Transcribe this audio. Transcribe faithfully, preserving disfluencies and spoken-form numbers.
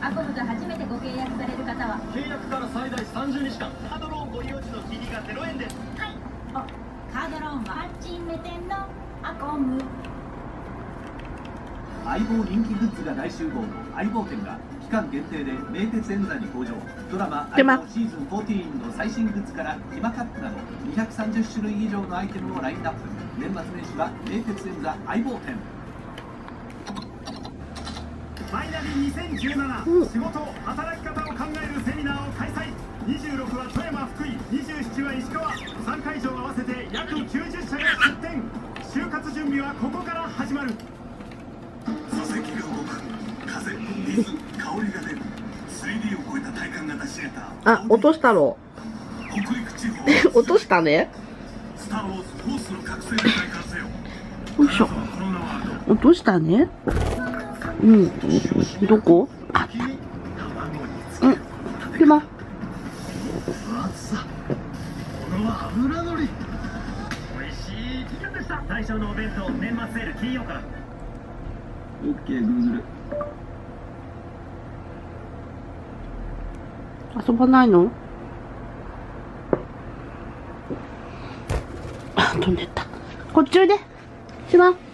アコムと初めてご契約される方は契約から最大さんじゅうにちかんカードローンご利用時の金利がゼロえんです。 はい。あ、カードローンはハッチンメテンのアコム。 相棒人気グッズが大集合の相棒展が期間限定で名鉄エンザに登場。ドラマ「相棒シーズンじゅうよん」の最新グッズからティマカップなどにひゃくさんじゅっしゅるい以上のアイテムをラインナップ。年末年始は名鉄エンザ相棒展。 ファイナビにせんじゅうなな、うん、仕事働き方を考えるセミナーを開催。にじゅうろくは富山福井、にじゅうななは石川、さんかいじょう合わせて約きゅうじゅっしゃが出展。就活準備はここから始まる。 座席が動く、風、水、香りが出る スリーディー を超えた体感が出し得た。 あ、落としたろ。 北陸地方落としたね。 スター・ウォーズ・フォースの覚醒で体感せよ。 よいしょ。落としたね。うん。どこ？あった。うん。でも。 油のり。美味しい期間でした。最初のお弁当年末セール金曜から。オッケー、Google。 遊ばないの？あ、飛んでった。こっちおいで。しま。